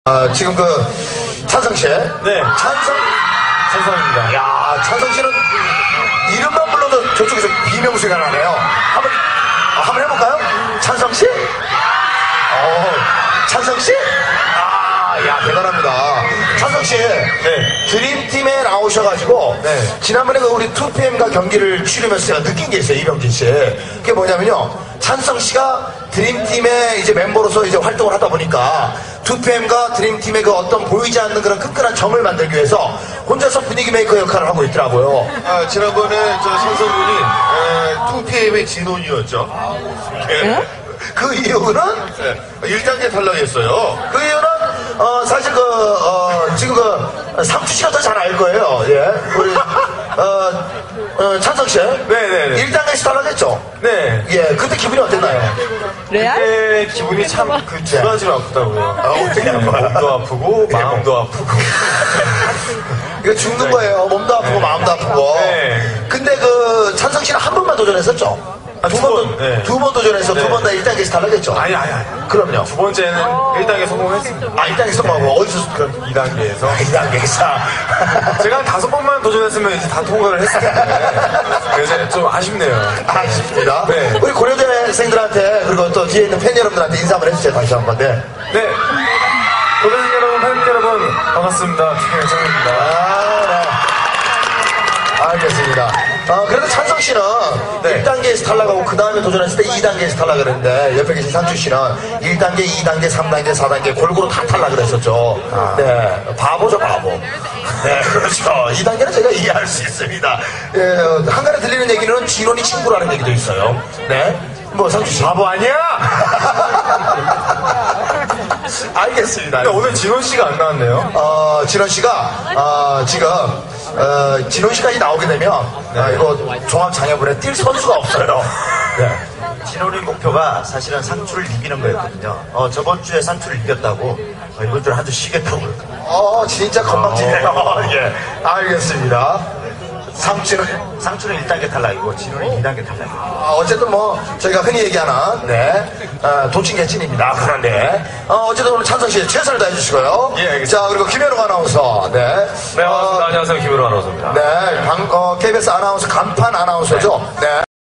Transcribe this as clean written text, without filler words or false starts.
지금 찬성 씨. 네. 찬성입니다. 야, 찬성 씨는 이름만 불러도 저쪽에서 비명소리가 나네요. 한번 해볼까요? 찬성 씨? 찬성 씨? 야, 대단합니다. 찬성 씨. 네. 드림팀에 나오셔가지고, 네. 지난번에 우리 2PM과 경기를 치르면서 제가 느낀 게 있어요, 이병진 씨. 그게 뭐냐면요. 찬성 씨가 드림팀의 이제 멤버로서 이제 활동을 하다 보니까 2PM과 드림팀의 그 어떤 보이지 않는 그런 끈끈한 정을 만들기 위해서 혼자서 분위기 메이커 역할을 하고 있더라고요. 지난번에 저 선생분이 2PM의 진혼이었죠. 네? 그 이유는? 네. 1단계 탈락했어요. 그 이유는 사실 지금 상추 씨가 더 잘 알 거예요. 예, 우리 찬성 씨. 네네네. 1단계에서 탈락했죠. 네. 예, 그때 기분이 어땠나요? 레알? 그때 기분이 참 그 두 가지로 아프다고요. 어떻게 아파요? 몸도 아프고 마음도 아프고. 이거 죽는 거예요. 몸도 아프고 마음도 아프고. 네. 근데 찬성 씨는 한 번만 도전했었죠. 네. 두 번 도전해서 네. 두 번 다 1단계에서 탈락했죠. 아니. 그럼요. 두 번째는 1단계 성공했습니다. 1단계 성공하고 어디서 2단계에서. 2단계에서. 제가 한 5번만 도전했으면 이제 다 통과를 했을 텐데. 그래서 좀 아쉽네요. 아쉽습니다. 네. 우리 고려대생들한테 그리고 또 뒤에 있는 팬 여러분들한테 인사 한번 해주세요. 다시 한 번. 네. 네. 고등생 여러분, 팬 여러분, 반갑습니다. 김현성입니다. 네. 알겠습니다. 그래도 찬성 씨는 네. 1단계에서 탈락하고 그 다음에 도전했을 때 2단계에서 탈락을 했는데 옆에 계신 상추 씨는 1단계, 2단계, 3단계, 4단계 골고루 다 탈락을 했었죠. 네. 바보죠, 바보. 네, 그렇죠. 2단계는 제가 이해할 수 있습니다. 예, 한간에 들리는 얘기는 진원이 친구라는 얘기도 있어요. 네. 뭐, 상추 씨. 바보 아니야? 알겠습니다. 근데 오늘 진원 씨가 안 나왔네요. 진원 씨가, 지금, 진원 씨까지 나오게 되면, 이거 종합장애물에 뛸 선수가 없어요. 네. 진원의 목표가 사실은 상추를 이기는 거였거든요. 저번 주에 상추를 이겼다고, 이번 주에 한 주 쉬겠다고 그랬거든요. 진짜 건방지네요. 예. 알겠습니다. 상추는 1단계 탈락이고, 진원이 2단계 탈락이고. 어쨌든 저희가 흔히 얘기하는, 네, 도찐개찐입니다. 그런데, 어쨌든 오늘 찬성 씨 최선을 다해주시고요. 예, 알겠습니다. 자, 그리고 김현욱 아나운서, 네. 네, 반갑습니다. 안녕하세요. 김현우 아나운서입니다. 네, KBS 아나운서, 간판 아나운서죠. 네.